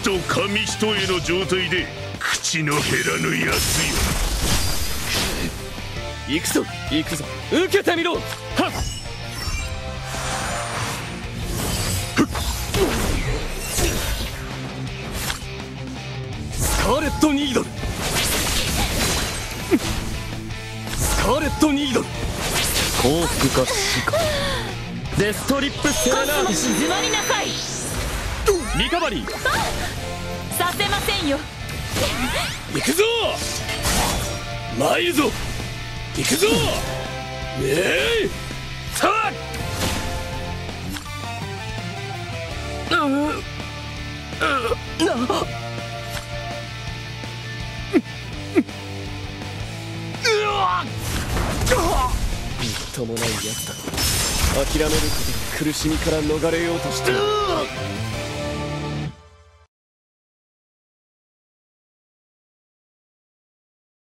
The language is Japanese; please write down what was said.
死と紙一重の状態で口の減らぬやつよ。 行くぞ行くぞ、受けてみろ。はっ、スカーレット・ニードル、スカーレット・ニードル、幸福か死か。デストリップ・セレナーデ。 静まりなさい。 リカバリーさせませんよ。 行くぞ、参るぞ、行くぞ。さあ、みっともないやつだ。諦めることで苦しみから逃れようとして